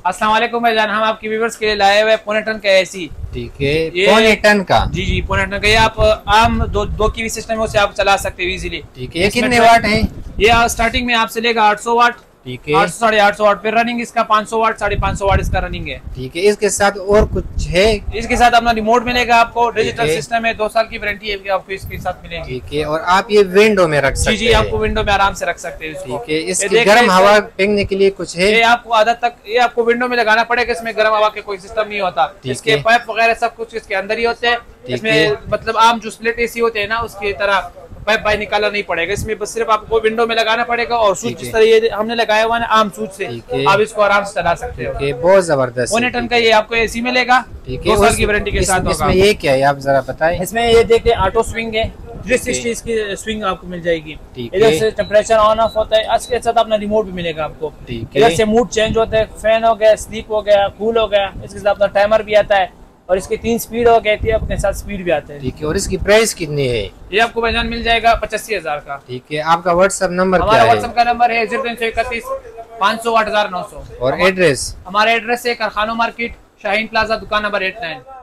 अस्सलाम वालेकुम भाईजान, हम आपके व्यूवर्स के लिए लाए हुए पौने टन का एसी। ठीक है, पौने टन का। जी पौने टन का। ये आप आम दो की सिस्टम है, उसे आप चला सकते हो इजीली। ठीक है, ये कितने वाट है? ये स्टार्टिंग में आपसे लेगा 800 वाट। ठीक है, 800 850 वाट पे रनिंग इसका 500 वाट 550 वाट इसका रनिंग है। ठीक है, इसके साथ और कुछ है? इसके साथ अपना रिमोट मिलेगा आपको, डिजिटल सिस्टम है, 2 साल की वारंटी है आपको इसके साथ मिलेगी। ठीक है, और आप ये विंडो में रख सकते हैं? जी आपको विंडो में आराम से रख सकते हैं। ठीक है, इसकी गर्म हवा फेंकने के लिए कुछ है? ये आपको आदत तक ये आपको विंडो में लगाना पड़ेगा, इसमें गर्म हवा के कोई सिस्टम नहीं होता। इसके पाइप वगैरह सब कुछ इसके अंदर ही होते हैं। इसमें मतलब आम जो स्प्लिट एसी होते हैं ना, उसकी तरह पाइप बाहर निकालना नहीं पड़ेगा। इसमें बस सिर्फ आपको विंडो में लगाना पड़ेगा और स्विच जिस तरह ये हमने लगाया हुआ है आम स्विच से आप इसको आराम से चला सकते हो। बहुत जबरदस्त। पौने टन का ये आपको एसी मिलेगा। ठीक है, 2 साल की वारंटी के साथ होगा। इसमें ये क्या है आप जरा बताएं? इसमें ये देखिए ऑटो स्विंग है, 360 इसकी स्विंग आपको मिल जाएगी। इधर से टेम्परेचर ऑन ऑफ होता है, इसके साथ अपना रिमोट भी मिलेगा आपको। इधर से मूड चेंज होता है, फैन हो गया, स्लीप हो गया, कूल हो गया। इसके साथ अपना टाइमर भी आता है और इसकी 3 स्पीड हो गई थी, अपने साथ स्पीड भी आते हैं। ठीक है, और इसकी प्राइस कितनी है? ये आपको भाईजान मिल जाएगा 85,000 का। ठीक है, आपका व्हाट्सएप नंबर क्या है? हमारा व्हाट्सएप का नंबर है 0331 500 8900। और एड्रेस? हमारा एड्रेस है कारखानो मार्केट, शाहीन प्लाजा, दुकान नंबर 89।